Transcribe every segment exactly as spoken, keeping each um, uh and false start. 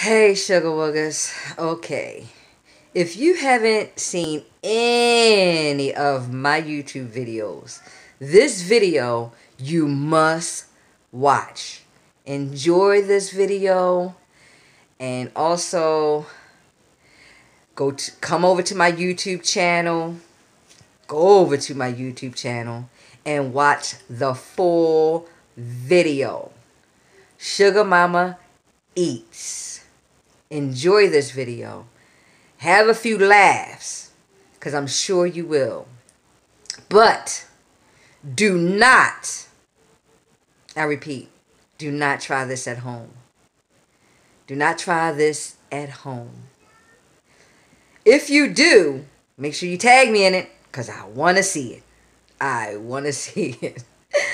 Hey Sugar Woogers, okay, if you haven't seen any of my YouTube videos, this video you must watch. Enjoy this video, and also go to, come over to my YouTube channel, go over to my YouTube channel and watch the full video. Sugar Mama Eats. Enjoy this video. Have a few laughs, because I'm sure you will. But do not, I repeat, do not try this at home. Do not try this at home. If you do, make sure you tag me in it, because I want to see it. I want to see it.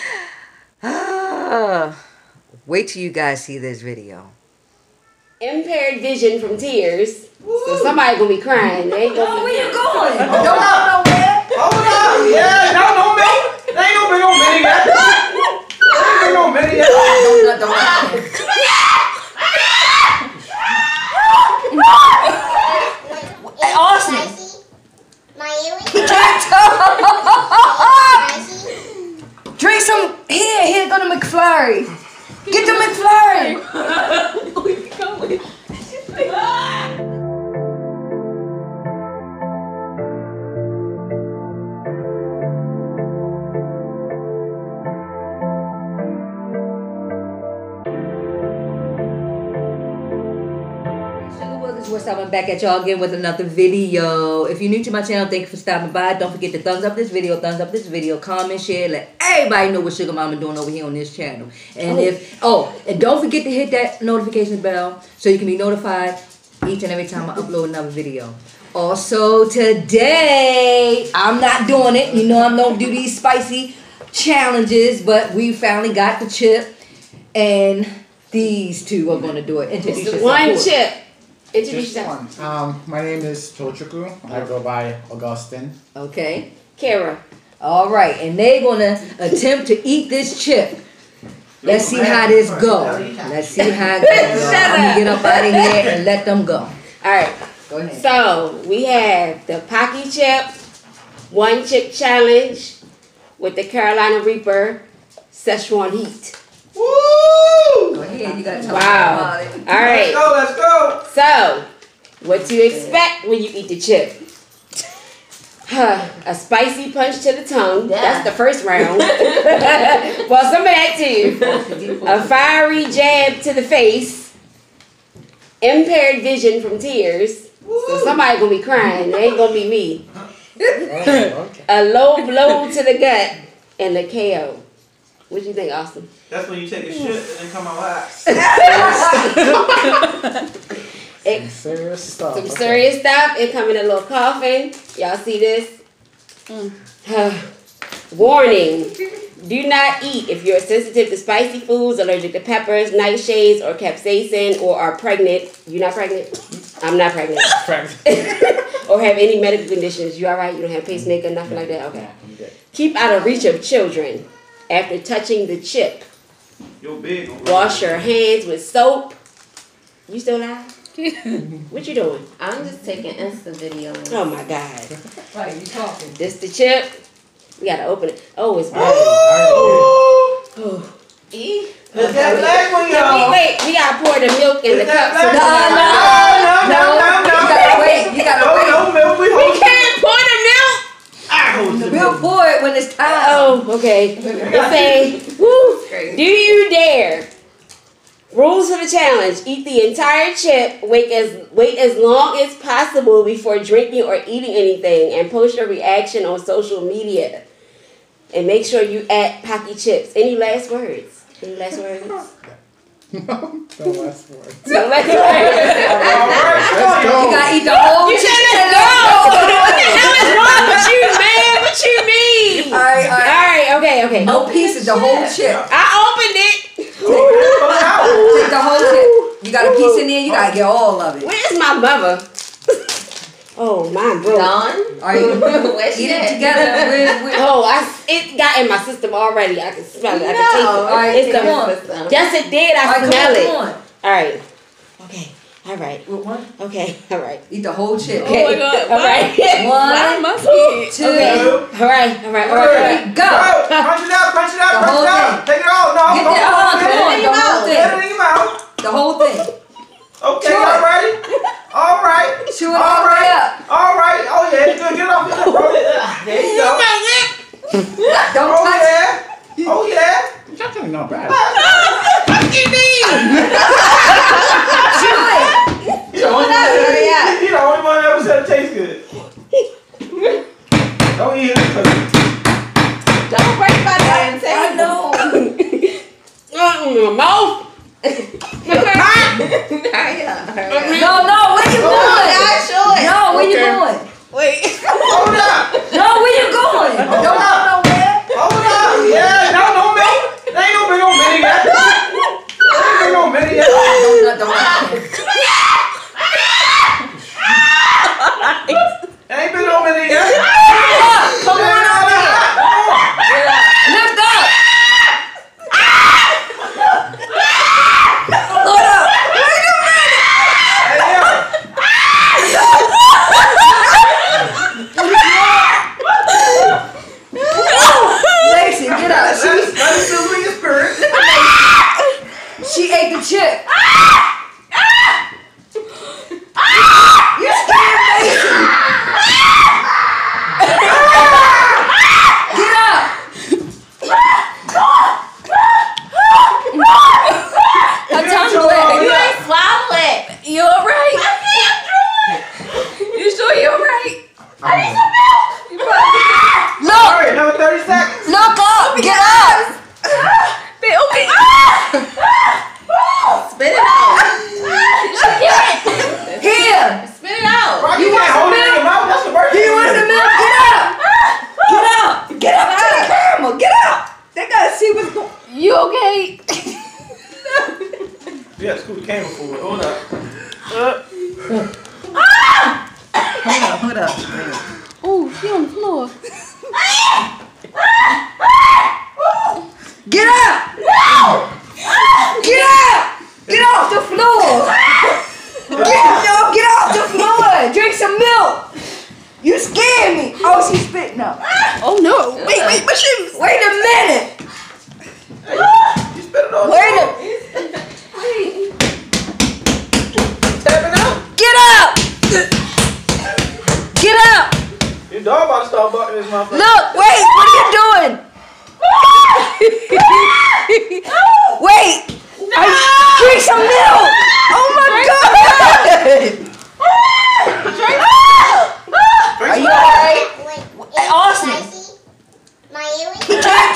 Ah, wait till you guys see this video. Impaired vision from tears. Woo. So somebody gonna be crying. They ain't gonna oh, be where you going? Don't go nowhere. Hold on. Yeah, y'all know me. They ain't no been on many yet. They ain't been on many yet. Don't, don't, don't. Hey, Austin. Drink some. Here, here, go to McFlurry. Get the McFlurry. Where you going? What's up? I'm back at y'all again with another video. If you're new to my channel, thank you for stopping by. Don't forget to thumbs up this video, thumbs up this video, comment, share, let everybody know what Sugar Mama doing over here on this channel. And oh. if oh, and don't forget to hit that notification bell so you can be notified each and every time I upload another video. Also today, I'm not doing it. You know I don't do these spicy challenges, but we finally got the chip, and these two are gonna do it. Introduce it's the yourself. one chip. Introduce Just one. Um, my name is Tochuku. I go by Augustine. Okay. Kara. All right, and they're gonna attempt to eat this chip. Let's see how this go. Let's see how it goes. I'm gonna get up out of here and let them go. All right. Go ahead. So we have the Pocky chip, one chip challenge with the Carolina Reaper Szechuan heat. Woo! Go ahead, you gotta tell wow. about it. All right. Let's go, let's go. So, what to expect when you eat the chip? A spicy punch to the tongue. Yeah. That's the first round. Well, some of that too. A fiery jab to the face. Impaired vision from tears. Woo. So somebody gonna be crying. It ain't gonna be me. Okay. A low blow to the gut and a K O. What do you think, Austin? That's when you take a shit and then come out last. Some serious stuff. Some okay. serious stuff. It come in a little coffin. Y'all see this? Mm. Warning. Do not eat if you're sensitive to spicy foods, allergic to peppers, nightshades, or capsaicin, or are pregnant. You're not pregnant? I'm not pregnant. Pregnant. Or have any medical conditions. You all right? You don't have pacemaker, nothing like that? Okay. Keep out of reach of children. After touching the chip, You're big. wash your hands with soap. You still alive? What you doing? I'm just taking Insta videos. Oh my God. Right, you talking. This the chip. We gotta open it. Oh, it's burning. Oh. Oh. E? Put that black one, Can y'all. we wait? We gotta pour the milk in the Is cup. that So black? we- No, no, no, no, no. You gotta wait. You gotta No, wait. no, milk. We we hold it. can't pour the milk. I hold the We'll milk. pour it when it's time. Oh, okay. It say, woo, do you dare? Rules for the challenge. Eat the entire chip. Wait as wait as long as possible before drinking or eating anything, and post your reaction on social media. And make sure you add Pocky chips. Any last words? Any last words? No, no last word. No last words. All right, let's go. You gotta eat the whole You chip. said let's go. What the hell is wrong with you, man? What you mean? All right, all All right. right, okay, okay. No pieces, the whole chip. I opened it. Take the whole chip. You got a piece in there, you gotta get all of it. Where's my mother? Oh, mine broke. Dawn? Are you Where's eat she it at? together with, with Oh, I, it got in my system already. I can smell it. I No. can taste it. All right, It's come the, on. All yes, it did. I All right, come smell on, it. come on. All right. Okay. All right. With one? Okay. All right. Eat the whole chip. Okay. Oh my God. All right. Why am I scared? Two. Okay. All right. All right. All right. All right. Go. Go. Crunch it out, crunch it out, The crunch whole it out. thing. Take it all. No, Get don't it hold all. it. Come on. in The your whole mouth. Get it thing. in your mouth. The whole thing. Okay, Chew all it. righty. All right. Chew it All all the way right. up. All right. Oh, yeah. Good. Get it off. Get it. Roll it. Ah, there you go. Don't Oh, touch it. yeah. Oh, yeah. Nothing not bad. Chew it. He the only one that- he- he the only one that ever said it tastes good. Don't eat it. Don't break my damn table. I know. Mm, my mouth. Hurry up, hurry up. No, no. Where you Oh my going? God, show it. No, where you Okay. going? Wait. Hold up. No, where you going? Don't go nowhere. Hold up. Yeah, no, no milk. There ain't no been no mini yet. There ain't been no mini yet. Don't, don't, don't. There ain't been no mini yet. Come on over here. Lift up. Look up. Wait a minute. Hey, yo. Lacey, get up. Let it let it sizzle in your spirit. She ate the chip. You scared Mason. Get up. Her tongue bled. You ain't swallow it. You alright? You sure you alright? Look. All right, another thirty seconds. Look up. Get up. Bill, me. Spit it out. Here. Spit it out. Bro, you You want can't some hold it in milk? your mouth. That's the birthday. Do you want some milk? Get up. Get up. Get up to the camera. Get up. They gotta see what's going. You okay? You got to scoop the camera forward. Hold up. Uh, Hold up. Hold up. Oh, she on the floor. Get up. Get up. Get off the floor. Get, no, get off the floor. Drink some milk. You scared me. Oh, she's spitting up. Oh no. Wait, wait, my shoes. Wait a minute. you spit it on. Wait a Tap it out. Get up. Get up. Your dog about to start barking this motherfucker. Look, wait, what are you doing? Wait. I, drink some milk. Oh my God. Are you alright? Hey, Austin. He can't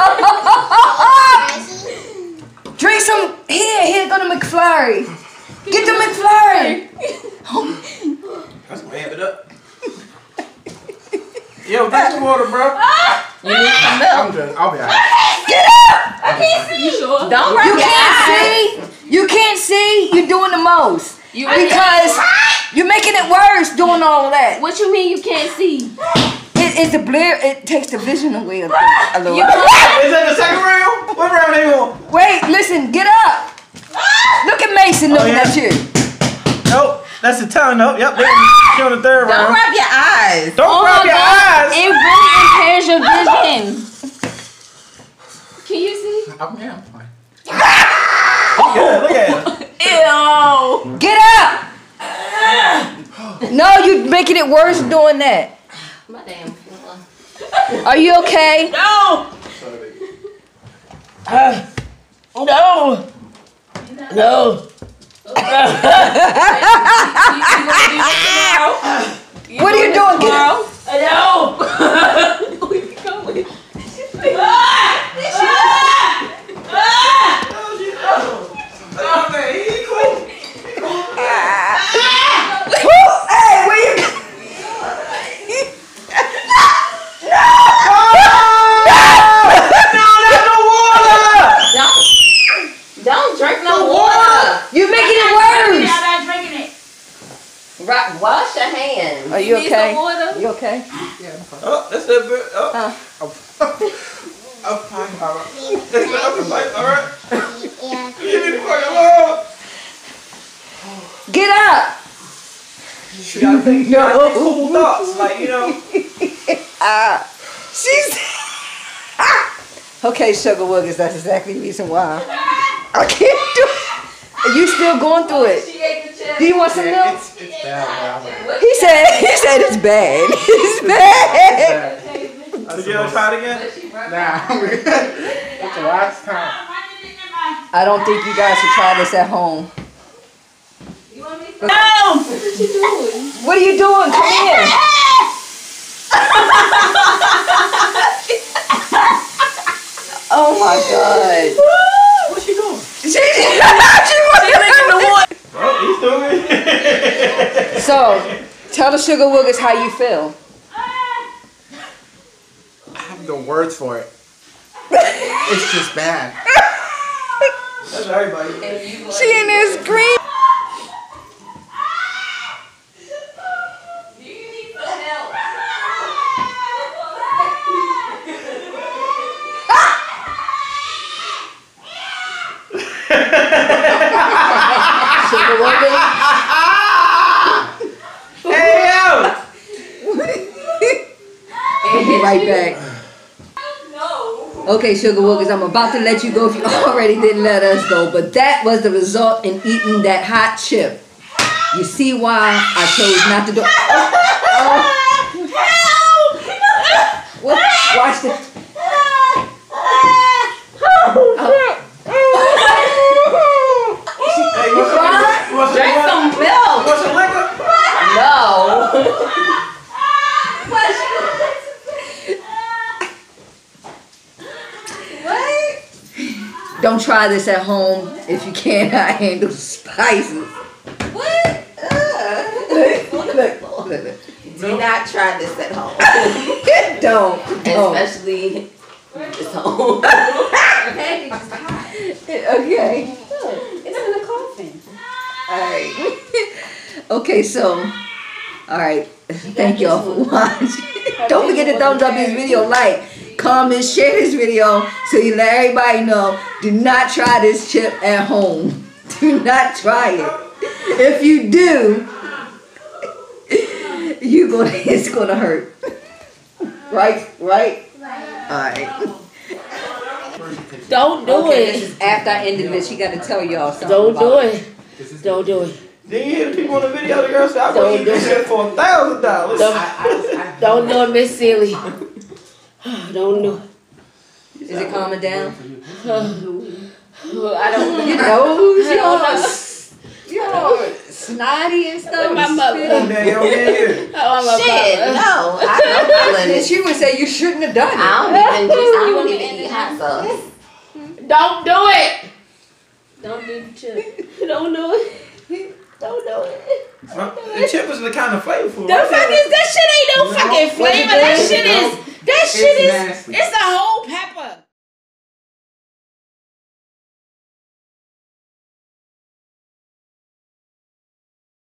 talk. Drink some. Here, here, go to McFlurry. Get the McFlurry. That's gonna amp it up. Yo, drink some water, bro. You need some milk. I'm good. I'll be alright. Get up. You sure? Don't rub You your can't eyes. see. You can't see. You're doing the most. You Because you're making it worse doing all of that. What you mean you can't see? It, it's the blur. It takes the vision away a, a little. You Is that the second round? What round they on? Wait, listen. Get up. Look at Mason looking yeah? at you. Nope. That's the tongue. Nope. Yep. She on the third Don't round. rub your eyes. Don't Oh rub my your God. eyes. It really impairs your vision. Can you see? I'm, yeah, I'm fine. Good. Look at it. Ew. Get up. No, you're making it worse doing that. My damn floor. Are you okay? No. Uh, no. No. What are you doing? Get up. No. Oh, man, he cool. Hey, where you? Don't, don't drink no water. You're making it worse. I'm not drinking it. Right, wash your hands. Are you Need okay? some water? You okay? Oh, that's that bit. Oh. Uh. I'm fine. All right. That's the upper bite. All right. Give me the fucking love. Get Stop. You gotta think, you gotta think cool thoughts, like, you know. Ah, she's okay. Sugar Woogers, that's exactly the reason why I can't do it. You still going through it? She ate the chip. Do you want some Yeah, milk? it's, it's bad, man. He said. He said it's bad. It's bad. Did you ever try it again? Nah, we're good. It's the last time. I don't think you guys should try this at home. No! What are you doing? Come here. Oh my God. What's she doing? She, she making the one. Oh, he's doing it. So, tell the Sugar Woogers how you feel. I have no words for it. It's just bad. That's everybody. She in there screaming. Sugar Woogers. Hey, yo! We'll be right back. Okay, Sugar Woogers, I'm about to let you go if you already didn't let us go. But that was the result in eating that hot chip. You see why I chose not to do it. Oh, oh. What? Watch this. Hey, you want some, you want some, Drink some milk. you want some liquor? No. Don't try this at home if you cannot handle spices. What? Look, look, look, look. Do not try this at home. Don't, don't. Especially this home. Okay? Okay. It's in the coffin. Alright. Okay, so, alright. Thank y'all for watching. Don't forget to thumbs up this video, like, comment, share this video so you let everybody know. Do not try this chip at home. Do not try it. If you do, you gonna it's gonna hurt. Right? Right? Alright. Don't do Okay, it. this is after I ended this. She gotta tell y'all something. Don't do about it. Don't do it. Did you hear the people on the video? The girl said, I Don't would eat this do shit for a thousand dollars. Don't, don't do it, Miss Sealy. Don't do it. Is it calming down? I don't know. Your nose, y'all. Y'all snotty and stuff. My mother. Damn, yo, yeah, yeah. Oh, I'm a Shit, mother. no. I don't feel Then it. she would say you shouldn't have done it. I don't even just, I don't even eat hot sauce. Don't do it. Don't do the chip. Don't do it. Don't do it. The chip is the kind of flavorful. The fuck is that shit? Ain't no fucking flavor. That shit is. That shit It's is. nasty. It's a whole pepper.